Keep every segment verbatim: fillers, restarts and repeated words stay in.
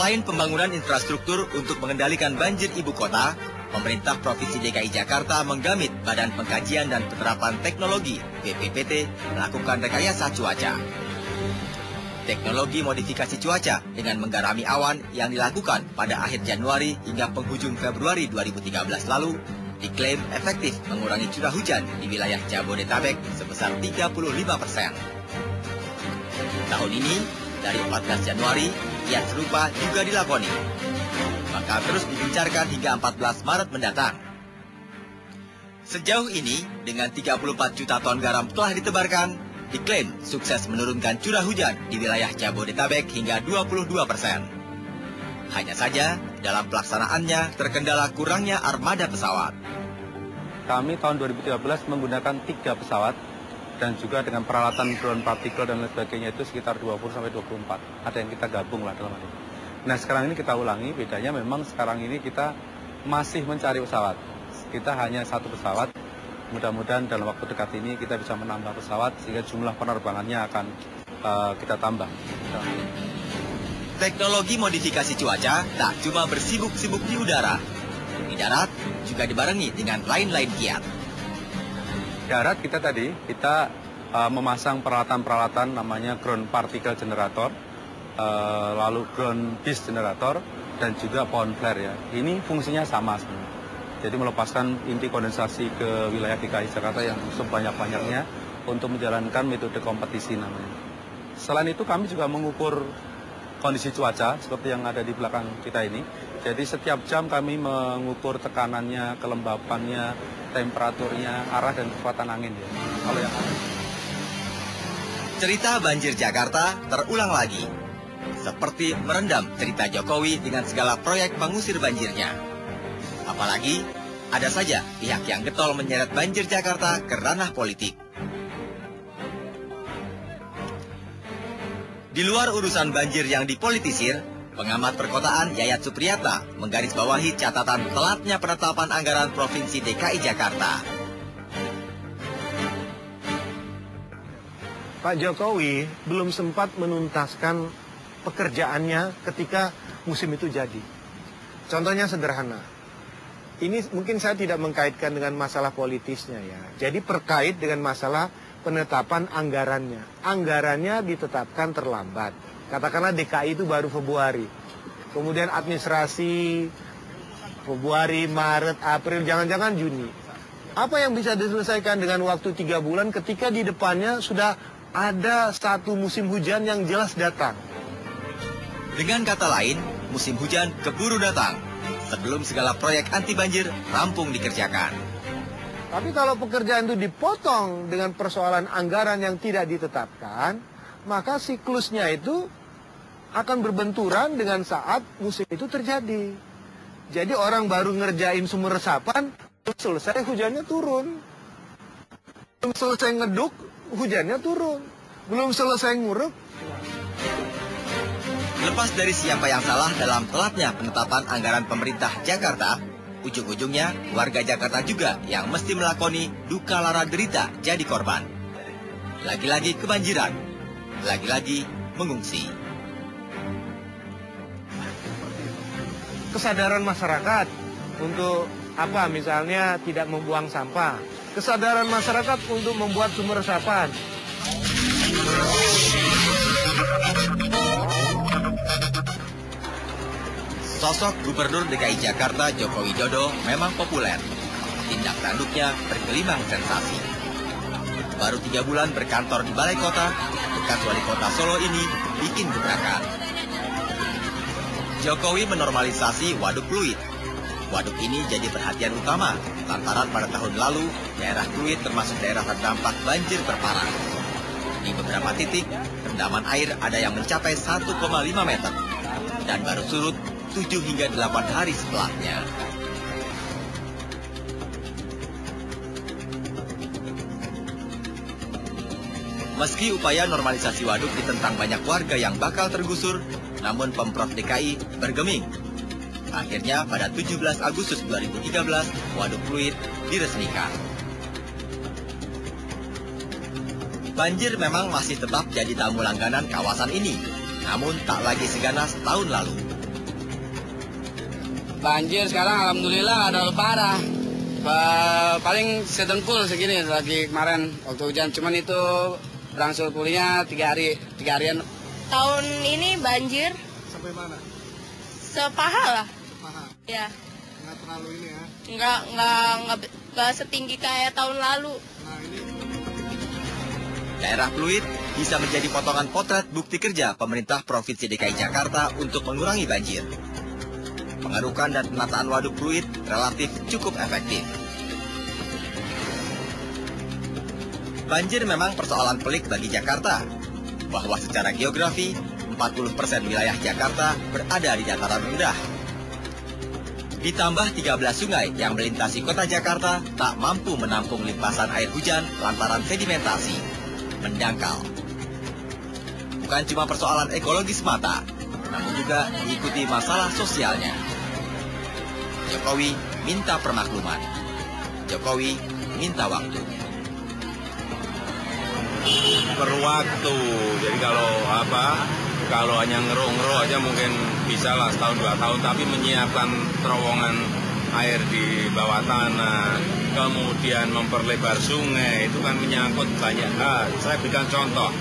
Selain pembangunan infrastruktur untuk mengendalikan banjir ibu kota, pemerintah Provinsi D K I Jakarta menggamit Badan Pengkajian dan Penerapan Teknologi B P P T melakukan rekayasa cuaca. Teknologi modifikasi cuaca dengan menggarami awan yang dilakukan pada akhir Januari hingga penghujung Februari dua ribu tiga belas lalu diklaim efektif mengurangi curah hujan di wilayah Jabodetabek sebesar tiga puluh lima persen. Tahun ini, dari empat belas Januari, kiat serupa juga dilakoni. Bakal terus digencarkan hingga empat belas Maret mendatang. Sejauh ini, dengan tiga puluh empat juta ton garam telah ditebarkan, diklaim sukses menurunkan curah hujan di wilayah Jabodetabek hingga dua puluh dua persen. Hanya saja, dalam pelaksanaannya terkendala kurangnya armada pesawat. Kami tahun dua ribu tiga belas menggunakan tiga pesawat dan juga dengan peralatan drone partikel dan lain sebagainya itu sekitar dua puluh sampai dua puluh empat. Ada yang kita gabung lah dalam hal ini. Nah sekarang ini kita ulangi, bedanya memang sekarang ini kita masih mencari pesawat. Kita hanya satu pesawat. Mudah-mudahan dalam waktu dekat ini kita bisa menambah pesawat sehingga jumlah penerbangannya akan uh, kita tambah. Teknologi modifikasi cuaca tak cuma bersibuk-sibuk di udara. Di darat juga dibarengi dengan lain-lain kiat. Darat kita tadi, kita uh, memasang peralatan-peralatan namanya ground particle generator, uh, lalu ground disk generator, dan juga pond flare ya. Ini fungsinya sama sebenarnya. Jadi melepaskan inti kondensasi ke wilayah D K I Jakarta yang sebanyak-banyaknya untuk menjalankan metode kompetisi namanya. Selain itu kami juga mengukur kondisi cuaca seperti yang ada di belakang kita ini. Jadi setiap jam kami mengukur tekanannya, kelembapannya, temperaturnya, arah dan kekuatan angin ya. Kalau yang ada. Cerita banjir Jakarta terulang lagi. Seperti merendam cerita Jokowi dengan segala proyek pengusir banjirnya. Apalagi, ada saja pihak yang getol menyeret banjir Jakarta ke ranah politik. Di luar urusan banjir yang dipolitisir, pengamat perkotaan Yayat Supriyatna menggarisbawahi catatan telatnya penetapan anggaran Provinsi D K I Jakarta. Pak Jokowi belum sempat menuntaskan pekerjaannya ketika musim itu jadi. Contohnya sederhana. Ini mungkin saya tidak mengkaitkan dengan masalah politisnya ya. Jadi terkait dengan masalah penetapan anggarannya. Anggarannya ditetapkan terlambat. Katakanlah D K I itu baru Februari. Kemudian administrasi Februari, Maret, April, jangan-jangan Juni. Apa yang bisa diselesaikan dengan waktu tiga bulan ketika di depannya sudah ada satu musim hujan yang jelas datang? Dengan kata lain, musim hujan keburu datang. Sebelum segala proyek anti banjir rampung dikerjakan. Tapi kalau pekerjaan itu dipotong dengan persoalan anggaran yang tidak ditetapkan, maka siklusnya itu akan berbenturan dengan saat musim itu terjadi. Jadi orang baru ngerjain sumur resapan, belum selesai hujannya turun. Belum selesai ngeduk, hujannya turun. Belum selesai nguruk. Lepas dari siapa yang salah dalam telatnya penetapan anggaran pemerintah Jakarta, ujung-ujungnya warga Jakarta juga yang mesti melakoni duka lara derita jadi korban. Lagi-lagi kebanjiran, lagi-lagi mengungsi. Kesadaran masyarakat untuk apa? Misalnya tidak membuang sampah. Kesadaran masyarakat untuk membuat sumur resapan. Sosok Gubernur D K I Jakarta Joko Widodo memang populer. Tindak tanduknya bergelimang sensasi. Baru tiga bulan berkantor di Balai Kota, bekas wali kota Solo ini bikin gebrakan. Jokowi menormalisasi Waduk Pluit. Waduk ini jadi perhatian utama, lantaran pada tahun lalu daerah Pluit termasuk daerah terdampak banjir terparah. Di beberapa titik, rendaman air ada yang mencapai satu koma lima meter. Dan baru surut tujuh hingga delapan hari setelahnya. Meski upaya normalisasi waduk ditentang banyak warga yang bakal tergusur, namun Pemprov D K I bergeming. Akhirnya pada tujuh belas Agustus dua ribu tiga belas, Waduk Pluit diresmikan. Banjir memang masih tetap jadi tamu langganan kawasan ini, namun tak lagi seganas tahun lalu. Banjir sekarang alhamdulillah nggak terlalu parah. Ba- paling sedengkul segini lagi kemarin waktu hujan. Cuman itu berangsur pulihnya tiga hari, tiga harian. Tahun ini banjir Sampai mana? sepaha lah. Paha. Ya, Nggak terlalu ini ya. nggak nggak nggak nggak setinggi kayak tahun lalu. Nah ini Daerah fluid bisa menjadi potongan potret bukti kerja pemerintah Provinsi D K I Jakarta untuk mengurangi banjir. Pengerukan dan penataan waduk fluid relatif cukup efektif. Banjir memang persoalan pelik bagi Jakarta, bahwa secara geografi empat puluh persen wilayah Jakarta berada di dataran rendah. Ditambah tiga belas sungai yang melintasi kota Jakarta tak mampu menampung limpasan air hujan lantaran sedimentasi, mendangkal. Bukan cuma persoalan ekologis semata, namun juga diikuti masalah sosialnya. Jokowi minta permakluman. Jokowi minta waktu. Perlu waktu. Jadi kalau apa? Kalau hanya ngeruh-ngeruh aja mungkin bisa lah setahun dua tahun, tapi menyiapkan terowongan air di bawah tanah, kemudian memperlebar sungai, itu kan menyangkut banyak hal. Saya berikan contoh,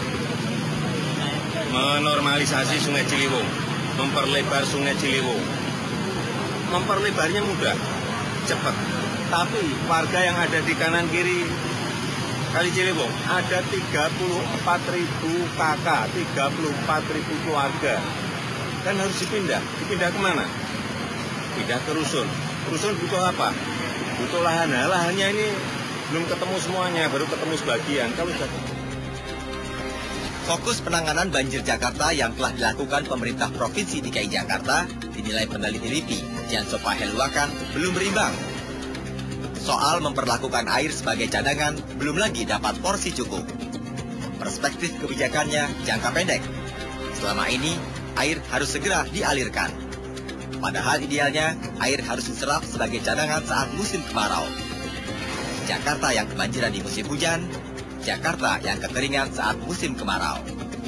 menormalisasi sungai Ciliwung, memperlebar sungai Ciliwung. Memperlebarnya mudah, cepat. Tapi warga yang ada di kanan kiri Kali Ciliwung ada tiga puluh empat ribu kakak, tiga puluh empat ribu keluarga. Kan harus dipindah. Dipindah kemana? Pindah ke rusun. Rusun butuh apa? Butuh lahan. Nah, lahannya ini belum ketemu semuanya, baru ketemu sebagian. Kalau sudah Fokus penanganan banjir Jakarta yang telah dilakukan pemerintah Provinsi D K I Jakarta dinilai peneliti L I P I, Jansopa Heluakan, belum berimbang. Soal memperlakukan air sebagai cadangan belum lagi dapat porsi cukup. Perspektif kebijakannya jangka pendek. Selama ini, air harus segera dialirkan. Padahal idealnya, air harus diserap sebagai cadangan saat musim kemarau. Jakarta yang kebanjiran di musim hujan, Jakarta yang kekeringan saat musim kemarau.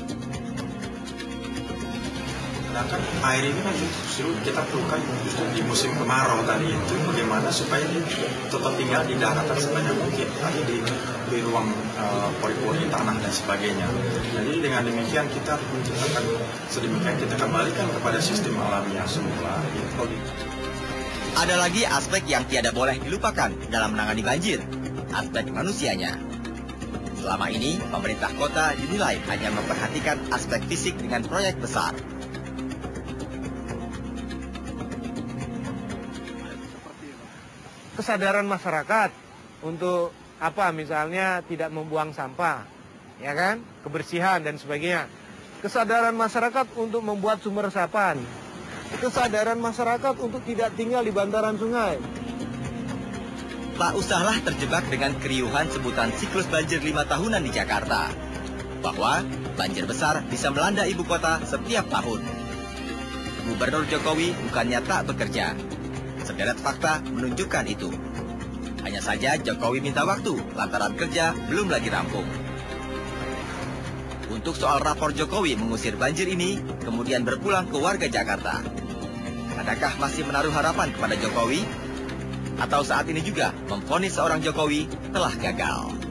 Sedangkan air ini kan justru kita perlukan justru di musim kemarau tadi itu bagaimana supaya dia tetap tinggal di daratan sebanyak mungkin, ada di, di ruang uh, pori-pori tanah dan sebagainya. Jadi dengan demikian kita menciptakan sedemikian kita kembalikan kepada sistem alamiah semula. Gitu. Ada lagi aspek yang tiada boleh dilupakan dalam menangani banjir, aspek manusianya. Selama ini, pemerintah kota dinilai hanya memperhatikan aspek fisik dengan proyek besar. kesadaran masyarakat untuk apa misalnya tidak membuang sampah, ya kan, kebersihan dan sebagainya. Kesadaran masyarakat untuk membuat sumber resapan. Kesadaran masyarakat untuk tidak tinggal di bantaran sungai. Tak usahlah terjebak dengan keriuhan sebutan siklus banjir lima tahunan di Jakarta. Bahwa banjir besar bisa melanda ibu kota setiap tahun. Gubernur Jokowi bukannya tak bekerja. Sederet fakta menunjukkan itu. Hanya saja Jokowi minta waktu lantaran kerja belum lagi rampung. Untuk soal rapor Jokowi mengusir banjir ini kemudian berpulang ke warga Jakarta. Adakah masih menaruh harapan kepada Jokowi? Atau saat ini juga memvonis seorang Jokowi telah gagal?